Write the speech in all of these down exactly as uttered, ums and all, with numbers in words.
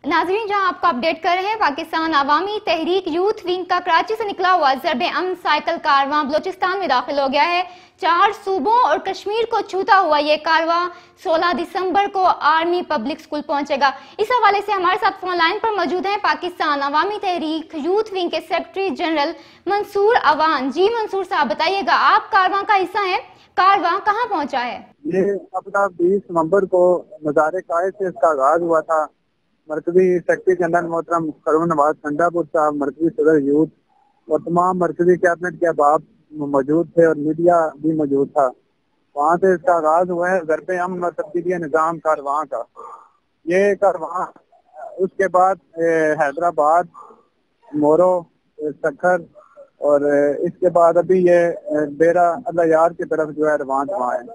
नाज़रीन, जहां आपको अपडेट कर रहे हैं, पाकिस्तान अवामी तहरीक यूथ विंग का कराची से निकला हुआ ज़रबे अमन साइकिल कारवां बलोचिस्तान में दाखिल हो गया है। चार सूबों और कश्मीर को छूता हुआ ये कारवां सोलह दिसंबर को आर्मी पब्लिक स्कूल पहुंचेगा। इस हवाले से हमारे साथ फोन लाइन पर मौजूद हैं पाकिस्तान अवामी तहरीक यूथ विंग के सेक्रेटरी जनरल मंसूर अवान। जी मंसूर साहब, बताइएगा, आप कारवां का हिस्सा हैं, कारवां कहाँ पहुंचा है? ये अपना बीस नवंबर को मज़ार कायद से इसका आगाज हुआ था। मरकजी सेक्रेटरी जनरल मोहतरम करून नवाज खंडापुर साहब, मरकजी सदर यूथ और तमाम मरकजी कैबिनेट के अहबाब मौजूद थे और मीडिया भी मौजूद था। वहाँ से इसका आगाज हुआ है ज़रबे अमन और तब्दीली निज़ाम कारवां का। ये कारवां उसके बाद हैदराबाद, मोरो, सखर और इसके बाद अभी ये डेरा अल्लाह यार की तरफ जो है रवान हुआ है।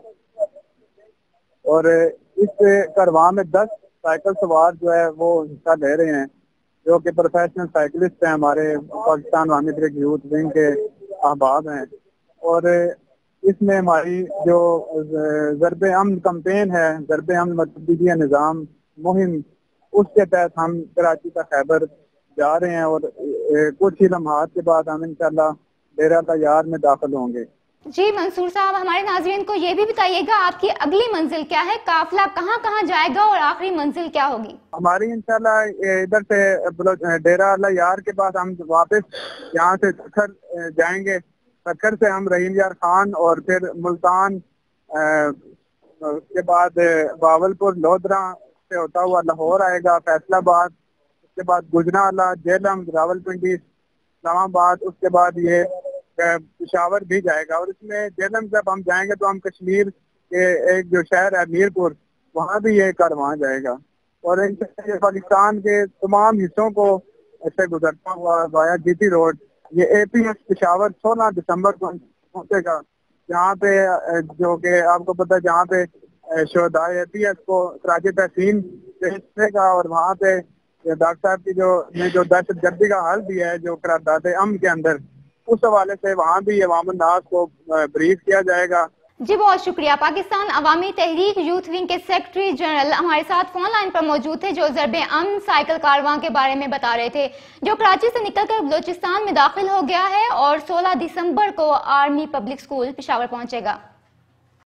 और इस कारवां में दस साइकिल सवार जो है वो हिस्सा ले रहे हैं, जो कि प्रोफेशनल साइकिलिस्ट हैं, हमारे पाकिस्तान अवामी तहरीक यूथ विंग के अहबाब हैं। और इसमें हमारी जो ज़रबे अमन कैंपेन है, ज़रबे अमन व तब्दीली निज़ाम मुहिम, उसके तहत हम कराची का खैबर जा रहे हैं और कुछ ही लम्हात के बाद हम इंशाल्लाह डेरा तैयार में दाखिल होंगे। जी मंसूर साहब, हमारे नाज़रीन को ये भी बताइएगा, आपकी अगली मंजिल क्या है? काफिला कहाँ कहाँ जाएगा और आखिरी मंजिल क्या होगी? हमारी इंशाल्लाह इधर से डेरा अल्लाह यार के बाद हम वापस यहाँ से सखर जाएंगे। सखर से हम रहीम यार खान और फिर मुल्तान, उसके बाद बावलपुर, लोधरा से होता हुआ लाहौर आएगा, फैसलाबाद, उसके बाद गुजरावाला, जेलम, रावलपिंडी, इस्लामाबाद, उसके बाद ये पेशावर भी जाएगा। और इसमें जेलम जब हम जाएंगे तो हम कश्मीर के एक जो शहर है मीरपुर, वहाँ भी ये कारवां जाएगा। और ये पाकिस्तान के तमाम हिस्सों को ऐसे गुजरता हुआ वाया जीटी रोड ये एपीएस पेशावर सोलह दिसंबर को पहुंचेगा। जहाँ पे जो कि आपको पता है, जहाँ पे शोहदा एपीएस को कराची तहसीन भेजेगा और वहाँ पे डॉक्टर साहब की जो ने जो दहशत गर्दी का हल दिया है जो करारदाद अमन के अंदर, उस हवाले से वहाँ भी अवाम नास को ब्रीफ किया जाएगा। जी बहुत शुक्रिया। पाकिस्तान अवामी तहरीक यूथ विंग के सेक्रेटरी जनरल हमारे साथ फोन लाइन पर मौजूद थे, जो ज़रबे अमन साइकिल कारवां के बारे में बता रहे थे, जो कराची से निकलकर बलोचिस्तान में दाखिल हो गया है और सोलह दिसंबर को आर्मी पब्लिक स्कूल पेशावर पहुंचेगा।